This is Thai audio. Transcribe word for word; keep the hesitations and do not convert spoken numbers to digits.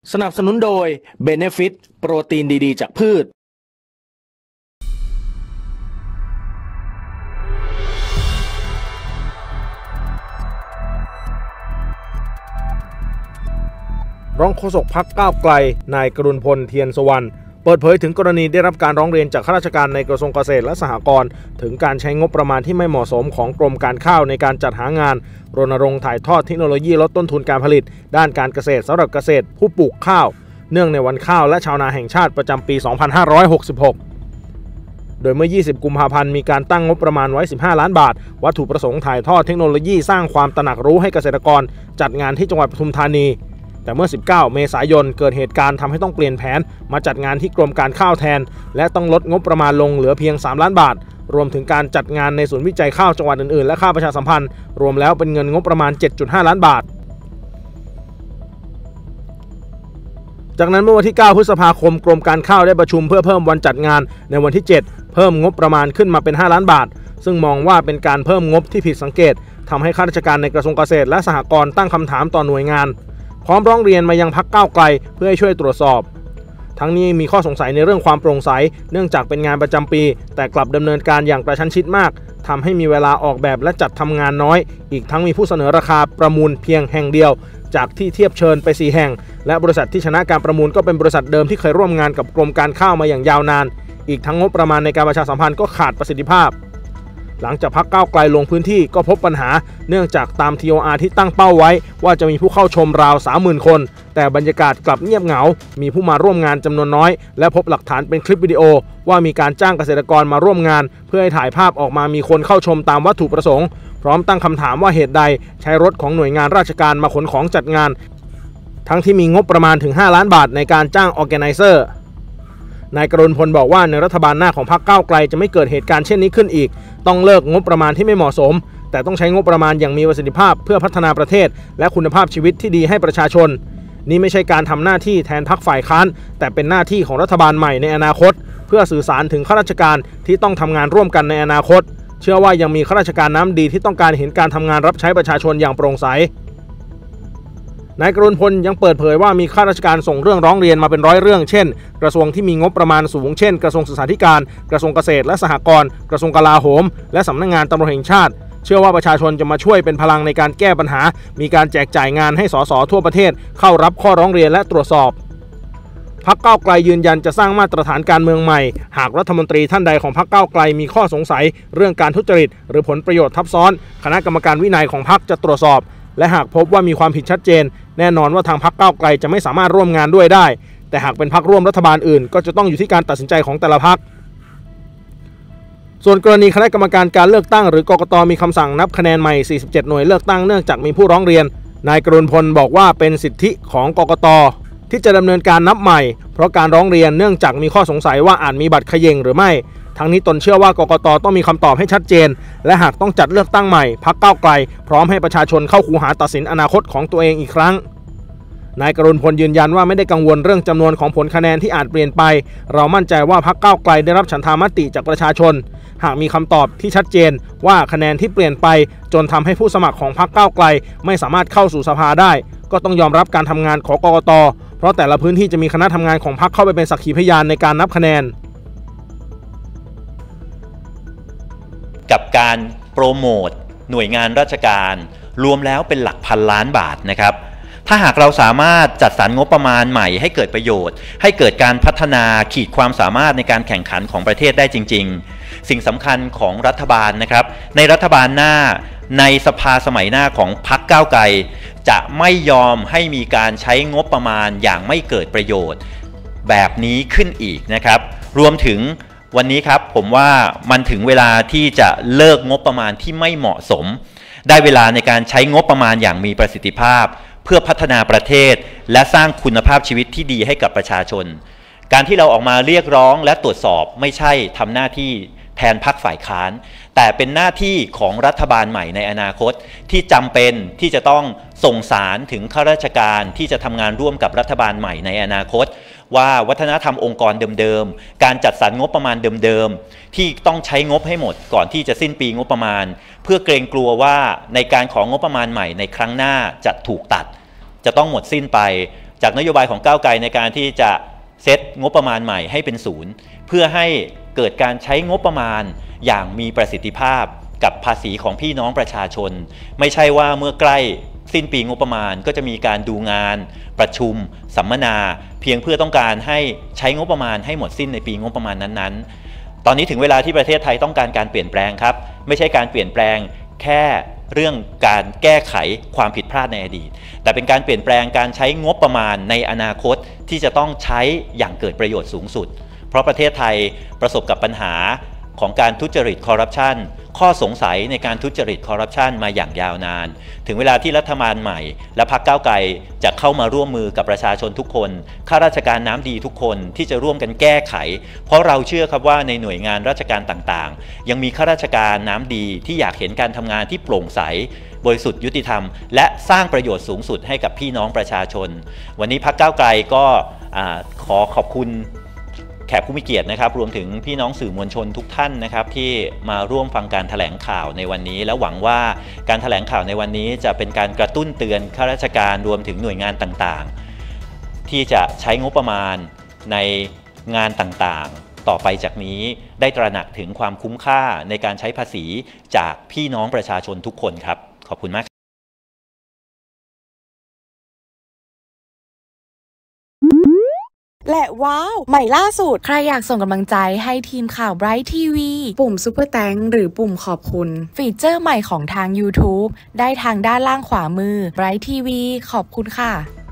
สนับสนุนโดย Benefit โปรตีนดีๆจากพืชรองโฆษกพรรคก้าวไกลนายกรุณพลเทียนสุวรรณเปิดเผยถึงกรณีได้รับการร้องเรียนจากข้าราชการในกระทรวงเกษตรและสหกรณ์ถึงการใช้งบประมาณที่ไม่เหมาะสมของกรมการข้าวในการจัดหางานรณรงค์ถ่ายทอดเทคโนโลยีลดต้นทุนการผลิตด้านการเกษตรสำหรับเกษตรผู้ปลูกข้าวเนื่องในวันข้าวและชาวนาแห่งชาติประจำปี สองพันห้าร้อยหกสิบหก โดยเมื่อ ยี่สิบ กุมภาพันธ์มีการตั้งงบประมาณไว้ สิบห้า ล้านบาทวัตถุประสงค์ถ่ายทอดเทคโนโลยีสร้างความตระหนักรู้ให้เกษตรกรจัดงานที่จังหวัดปทุมธานีแต่เมื่อ สิบเก้า เมษายนเกิดเหตุการณ์ทำให้ต้องเปลี่ยนแผนมาจัดงานที่กรมการข้าวแทนและต้องลดงบประมาณลงเหลือเพียง สาม ล้านบาทรวมถึงการจัดงานในศูนย์วิจัยข้าวจังหวัดอื่นๆและค่าประชาสัมพันธ์รวมแล้วเป็นเงินงบประมาณ เจ็ดจุดห้า ล้านบาทจากนั้นเมื่อวันที่ เก้า พฤษภาคมกรมการข้าวได้ประชุมเพื่อเพิ่มวันจัดงานในวันที่ เจ็ดเพิ่มงบประมาณขึ้นมาเป็น ห้า ล้านบาทซึ่งมองว่าเป็นการเพิ่มงบที่ผิดสังเกตทำให้ข้าราชการในกระทรวงเกษตรและสหกรณ์ตั้งคำถามต่อหน่วยงานพร้อมร้องเรียนมายังพรรคก้าวไกลเพื่อให้ช่วยตรวจสอบทั้งนี้มีข้อสงสัยในเรื่องความโปร่งใสเนื่องจากเป็นงานประจำปีแต่กลับดำเนินการอย่างกระชั้นชิดมากทำให้มีเวลาออกแบบและจัดทำงานน้อยอีกทั้งมีผู้เสนอราคาประมูลเพียงแห่งเดียวจากที่เทียบเชิญไปสี่แห่งและบริษัทที่ชนะการประมูลก็เป็นบริษัทเดิมที่เคยร่วมงานกับกรมการข้าวมาอย่างยาวนานอีกทั้งงบประมาณในการประชาสัมพันธ์ก็ขาดประสิทธิภาพหลังจากพรรคก้าวไกลลงพื้นที่ก็พบปัญหาเนื่องจากตาม ที โอ อาร์ ที่ตั้งเป้าไว้ว่าจะมีผู้เข้าชมราว สามหมื่น คนแต่บรรยากาศกลับเงียบเหงามีผู้มาร่วมงานจำนวนน้อยและพบหลักฐานเป็นคลิปวิดีโอว่ามีการจ้างเกษตรกรมาร่วมงานเพื่อให้ถ่ายภาพออกมามีคนเข้าชมตามวัตถุประสงค์พร้อมตั้งคำถามว่าเหตุใดใช้รถของหน่วยงานราชการมาขนของจัดงานทั้งที่มีงบประมาณถึงห้าล้านบาทในการจ้างออร์แกไนเซอร์นายกรุณพลบอกว่าในรัฐบาลหน้าของพรรคก้าวไกลจะไม่เกิดเหตุการณ์เช่นนี้ขึ้นอีกต้องเลิกงบประมาณที่ไม่เหมาะสมแต่ต้องใช้งบประมาณอย่างมีประสิทธิภาพเพื่อพัฒนาประเทศและคุณภาพชีวิตที่ดีให้ประชาชนนี่ไม่ใช่การทำหน้าที่แทนพรรคฝ่ายค้านแต่เป็นหน้าที่ของรัฐบาลใหม่ในอนาคตเพื่อสื่อสารถึงข้าราชการที่ต้องทำงานร่วมกันในอนาคตเชื่อว่ายังมีข้าราชการน้ำดีที่ต้องการเห็นการทำงานรับใช้ประชาชนอย่างโปร่งใสนายกรุณพลยังเปิดเผยว่ามีข้าราชการส่งเรื่องร้องเรียนมาเป็นร้อยเรื่องเช่นกระทรวงที่มีงบประมาณสูงเช่นกระทรวงศึกษาธิการกระทรวงเกษตรและสหกรณ์กระทรวงกลาโหมและสำนักงานตำรวจแห่งชาติเชื่อว่าประชาชนจะมาช่วยเป็นพลังในการแก้ปัญหามีการแจกจ่ายงานให้สสทั่วประเทศเข้ารับข้อร้องเรียนและตรวจสอบพรรคก้าวไกลยืนยันจะสร้างมาตรฐานการเมืองใหม่หากรัฐมนตรีท่านใดของพรรคก้าวไกลมีข้อสงสัยเรื่องการทุจริตหรือผลประโยชน์ทับซ้อนคณะกรรมการวินัยของพรรคจะตรวจสอบและหากพบว่ามีความผิดชัดเจนแน่นอนว่าทางพรรคก้าวไกลจะไม่สามารถร่วมงานด้วยได้แต่หากเป็นพรรคร่วมรัฐบาลอื่นก็จะต้องอยู่ที่การตัดสินใจของแต่ละพรรคส่วนกรณีคณะกรรมการการเลือกตั้งหรือกกต.มีคำสั่งนับคะแนนใหม่สี่สิบเจ็ดหน่วยเลือกตั้งเนื่องจากมีผู้ร้องเรียนนายกรุณพลบอกว่าเป็นสิทธิของกกต.ที่จะดำเนินการนับใหม่เพราะการร้องเรียนเนื่องจากมีข้อสงสัยว่าอาจมีบัตรเขย่งหรือไม่ทั้งนี้ตนเชื่อว่ากกต.ต้องมีคำตอบให้ชัดเจนและหากต้องจัดเลือกตั้งใหม่พรรคก้าวไกลพร้อมให้ประชาชนเข้าคูหาตัดสินอนาคตของตัวเองอีกครั้งนายกรุณพลยืนยันว่าไม่ได้กังวลเรื่องจำนวนของผลคะแนนที่อาจเปลี่ยนไปเรามั่นใจว่าพรรคก้าวไกลได้รับฉันทามติจากประชาชนหากมีคำตอบที่ชัดเจนว่าคะแนนที่เปลี่ยนไปจนทำให้ผู้สมัครของพรรคก้าวไกลไม่สามารถเข้าสู่สภาได้ก็ต้องยอมรับการทำงานของกกต.เพราะแต่ละพื้นที่จะมีคณะทำงานของพรรคเข้าไปเป็นสักขีพยานในการนับคะแนนกับการโปรโมทหน่วยงานราชการรวมแล้วเป็นหลักพันล้านบาทนะครับถ้าหากเราสามารถจัดสรรงบประมาณใหม่ให้เกิดประโยชน์ให้เกิดการพัฒนาขีดความสามารถในการแข่งขันของประเทศได้จริงๆสิ่งสำคัญของรัฐบาลนะครับในรัฐบาลหน้าในสภาสมัยหน้าของพรรคก้าวไกลจะไม่ยอมให้มีการใช้งบประมาณอย่างไม่เกิดประโยชน์แบบนี้ขึ้นอีกนะครับรวมถึงวันนี้ครับผมว่ามันถึงเวลาที่จะเลิกงบประมาณที่ไม่เหมาะสมได้เวลาในการใช้งบประมาณอย่างมีประสิทธิภาพเพื่อพัฒนาประเทศและสร้างคุณภาพชีวิตที่ดีให้กับประชาชนการที่เราออกมาเรียกร้องและตรวจสอบไม่ใช่ทำหน้าที่แทนพรรคฝ่ายค้านแต่เป็นหน้าที่ของรัฐบาลใหม่ในอนาคตที่จำเป็นที่จะต้องส่งสารถึงข้าราชการที่จะทำงานร่วมกับรัฐบาลใหม่ในอนาคตว่าวัฒนธรรมองค์กรเดิมๆการจัดสรรงบประมาณเดิมๆที่ต้องใช้งบให้หมดก่อนที่จะสิ้นปีงบประมาณเพื่อเกรงกลัวว่าในการของงบประมาณใหม่ในครั้งหน้าจะถูกตัดจะต้องหมดสิ้นไปจากนโยบายของก้าวไกลในการที่จะเซตงบประมาณใหม่ให้เป็นศูนย์เพื่อให้เกิดการใช้งบประมาณอย่างมีประสิทธิภาพกับภาษีของพี่น้องประชาชนไม่ใช่ว่าเมื่อใกล้สิ้นปีงบประมาณก็จะมีการดูงานประชุมสัมมนาเพียงเพื่อต้องการให้ใช้งบประมาณให้หมดสิ้นในปีงบประมาณนั้นๆตอนนี้ถึงเวลาที่ประเทศไทยต้องการการเปลี่ยนแปลงครับไม่ใช่การเปลี่ยนแปลงแค่เรื่องการแก้ไขความผิดพลาดในอดีตแต่เป็นการเปลี่ยนแปลงการใช้งบประมาณในอนาคตที่จะต้องใช้อย่างเกิดประโยชน์สูงสุดเพราะประเทศไทยประสบกับปัญหาของการทุจริตคอร์รัปชันข้อสงสัยในการทุจริตคอร์รัปชันมาอย่างยาวนานถึงเวลาที่รัฐบาลใหม่และพรรคก้าวไกลจะเข้ามาร่วมมือกับประชาชนทุกคนข้าราชการน้ำดีทุกคนที่จะร่วมกันแก้ไขเพราะเราเชื่อครับว่าในหน่วยงานราชการต่างๆยังมีข้าราชการน้ำดีที่อยากเห็นการทำงานที่โปร่งใสบริสุทธิ์ยุติธรรมและสร้างประโยชน์สูงสุดให้กับพี่น้องประชาชนวันนี้พรรคก้าวไกลก็ขอขอบคุณแขกผู้มีเกียรตินะครับรวมถึงพี่น้องสื่อมวลชนทุกท่านนะครับที่มาร่วมฟังการแถลงข่าวในวันนี้และหวังว่าการแถลงข่าวในวันนี้จะเป็นการกระตุ้นเตือนข้าราชการรวมถึงหน่วยงานต่างๆที่จะใช้งบประมาณในงานต่างๆต่อไปจากนี้ได้ตระหนักถึงความคุ้มค่าในการใช้ภาษีจากพี่น้องประชาชนทุกคนครับขอบคุณมากและว้าวใหม่ล่าสุดใครอยากส่งกำลังใจให้ทีมข่าว Bright ที วี ปุ่ม Super Thanks หรือปุ่มขอบคุณฟีเจอร์ใหม่ของทาง YouTube ได้ทางด้านล่างขวามือ Bright ที วี ขอบคุณค่ะ